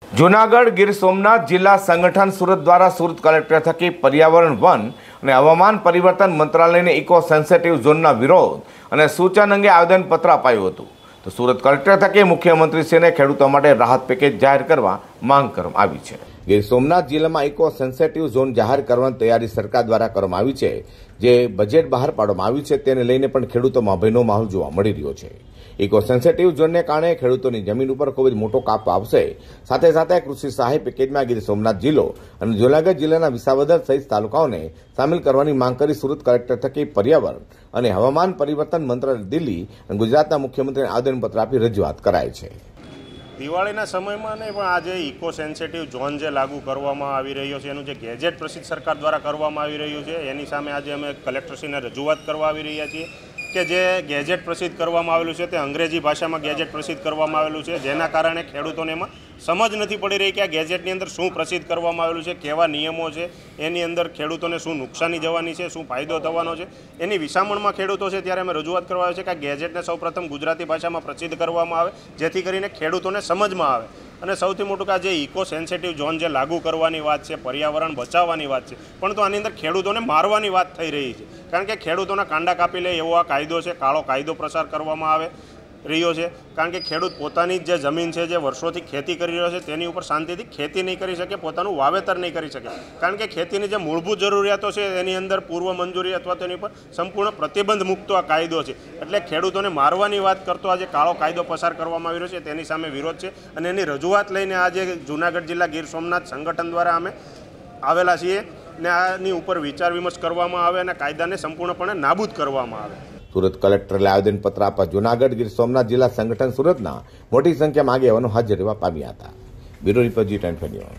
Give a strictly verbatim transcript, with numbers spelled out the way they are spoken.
જૂનાગઢ ગીર સોમનાથ જિલ્લા સંગઠન સુરત દ્વારા સુરત કલેક્ટર થકી પર્યાવરણ વન અને હવામાન પરિવર્તન મંત્રાલયને ઇકો સેન્સિટિવ ઝોનના વિરોધ અને સૂચન અંગે આવેદનપત્ર અપાયું હતું। તો સુરત કલેક્ટર થકી મુખ્યમંત્રીશ્રીને ખેડૂતો માટે રાહત પેકેજ જાહેર કરવા માંગ કરવામાં આવી છે। ગીર સોમનાથ જિલ્લામાં ઇકો સેન્સિટિવ ઝોન જાહેર કરવાની તૈયારી સરકાર દ્વારા કરવામાં આવી છે, જે બજેટ બહાર પાડવામાં આવ્યું છે તેને લઈને પણ ખેડૂતોમાં ભયનો માહોલ જોવા મળી રહ્યો છે। ઇકો સેન્સિટિવ ઝોનને કારણે ખેડૂતોની જમીન ઉપર ખૂબ જ મોટો કાપ આવશે। સાથે સાથે કૃષિ સહાય પેકેજમાં ગીર સોમનાથ જિલ્લો અને જૂનાગઢ જિલ્લાના વિસાવદર સહિત તાલુકાઓને સામેલ કરવાની માંગ કરી સુરત કલેક્ટર થકી પર્યાવરણ અને હવામાન પરિવર્તન મંત્રાલય દિલ્હી અને ગુજરાતના મુખ્યમંત્રીને આવેદનપત્ર આપી રજૂઆત કરાઈ છે। દિવાળીના સમયમાં ને પણ આજે ઇકો સેન્સિટિવ ઝોન જે લાગુ કરવામાં આવી રહ્યો છે, એનું જે ગેજેટ પ્રસિદ્ધ સરકાર દ્વારા કરવામાં આવી રહ્યું છે, એની સામે આજે અમે કલેક્ટરશ્રીને રજૂઆત કરવા આવી રહ્યા છીએ કે જે ગેજેટ પ્રસિદ્ધ કરવામાં આવેલું છે તે અંગ્રેજી ભાષામાં ગેજેટ પ્રસિદ્ધ કરવામાં આવેલું છે, જેના કારણે ખેડૂતોને એમાં સમજ નથી પડી રહી કે આ ગેજેટની અંદર શું પ્રસિદ્ધ કરવામાં આવેલું છે, કેવા નિયમો છે, એની અંદર ખેડૂતોને શું નુકસાની જવાની છે, શું ફાયદો થવાનો છે, એની વિસામણમાં ખેડૂતો છે। ત્યારે અમે રજૂઆત કરવા આવે છે કે આ ગેજેટને સૌપ્રથમ ગુજરાતી ભાષામાં પ્રસિદ્ધ કરવામાં આવે, જેથી કરીને ખેડૂતોને સમજમાં આવે। અને સૌથી મોટું કે આ જે ઇકો સેન્સિટિવ ઝોન જે લાગુ કરવાની વાત છે, પર્યાવરણ બચાવવાની વાત છે, પરંતુ આની અંદર ખેડૂતોને મારવાની વાત થઈ રહી છે, કારણ કે ખેડૂતોના કાંડા કાપી લે એવો આ કાયદો છે, કાળો કાયદો પ્રસાર કરવામાં આવે રહ્યો છે। કારણ કે ખેડૂત પોતાની જે જમીન છે, જે વર્ષોથી ખેતી કરી રહ્યો છે, તેની ઉપર શાંતિથી ખેતી નહીં કરી શકે, પોતાનું વાવેતર નહીં કરી શકે, કારણ કે ખેતીની જે મૂળભૂત જરૂરિયાતો છે એની અંદર પૂર્વ મંજૂરી અથવા તેની પર સંપૂર્ણ પ્રતિબંધ મૂકતો આ કાયદો છે। એટલે ખેડૂતોને મારવાની વાત કરતો આજે કાળો કાયદો પસાર કરવામાં આવી રહ્યો છે, તેની સામે વિરોધ છે અને એની રજૂઆત લઈને આજે જૂનાગઢ જિલ્લા ગીર સોમનાથ સંગઠન દ્વારા અમે આવેલા છીએ ને આની ઉપર વિચાર વિમર્શ કરવામાં આવે અને કાયદાને સંપૂર્ણપણે નાબૂદ કરવામાં આવે। સુરત કલેક્ટરે આવેદનપત્ર આપવા જૂનાગઢ ગીર સોમનાથ જિલ્લા સંગઠન સુરતના મોટી સંખ્યામાં આગેવાનો હાજર રહેવા પામ્યા હતા। બ્યુરો રિપોર્ટ જી ટેન